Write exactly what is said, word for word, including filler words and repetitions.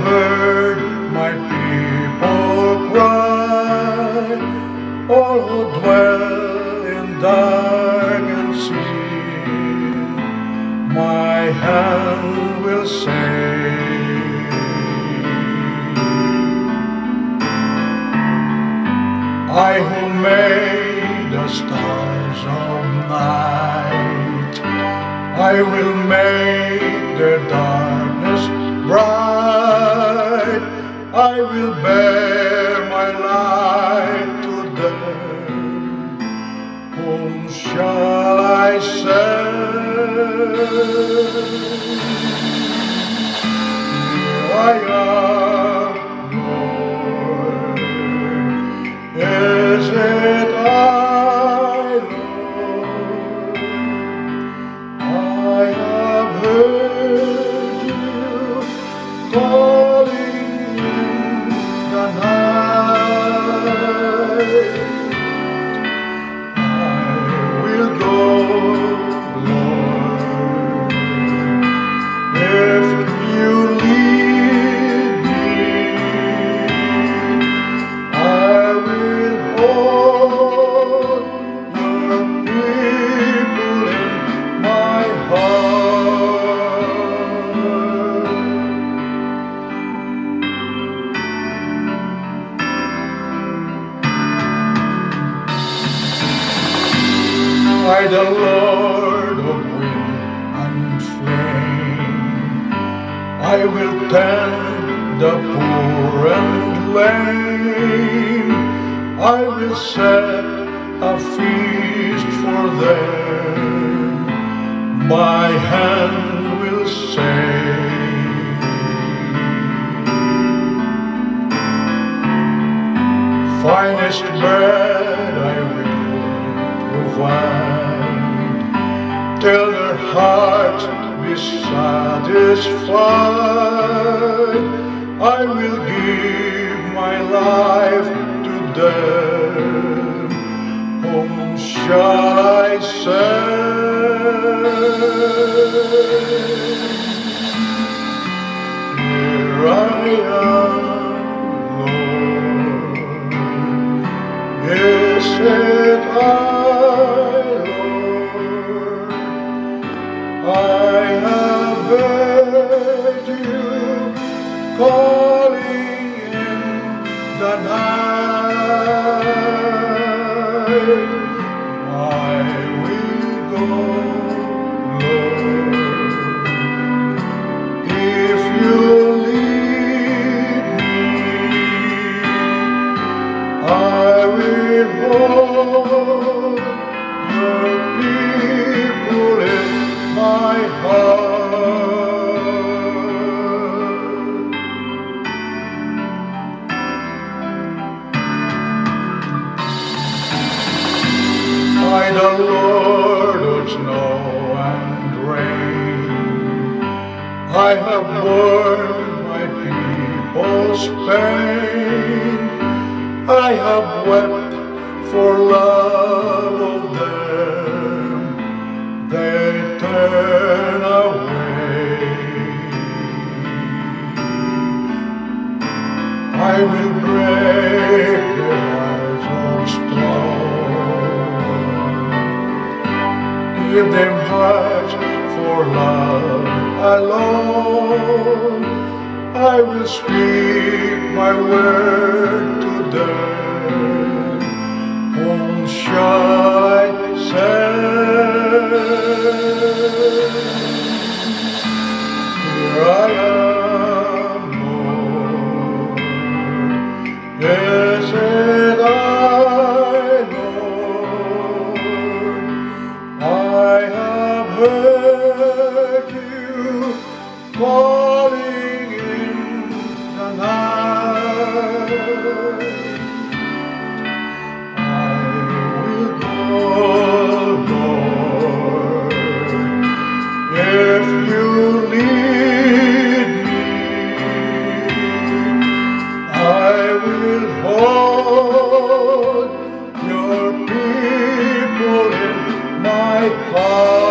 heard my people cry, all who dwell in dark sin, my hand will save. I who made the stars of night, I will make their darkness bright. I will bear my light to them. Whom shall I send? Here I am, Lord. Is it I, Lord? I have heard you calling in the night. I will go, Lord, if you lead me. I will hold your people in my heart. I, the Lord of wind and flame, I will tend the poor and lame. I will set a feast for them. My hand will save. Finest bread I will provide, till their hearts be satisfied. I will give my life to them. Whom shall I send? Here I am, Lord. Is it I, Lord? I have heard you calling in the night. I will go, Lord, if you lead me. I will hold your people in my heart. I, the Lord of snow and rain, I have borne my people's pain. I have wept for love of them. They turn away. I will break their hearts of stone, give them hearts for love alone. I will speak my word to them. Whom shall I send? Here I am, Lord. Is it I, Lord? I have heard you calling in the night. I will go, Lord, if you lead me. I will hold your people in my heart.